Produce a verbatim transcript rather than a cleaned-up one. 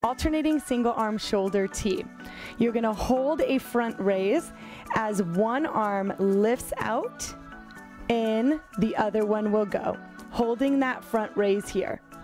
alternating single arm shoulder T. You're gonna hold a front raise as one arm lifts out, in, the other one will go. Holding that front raise here.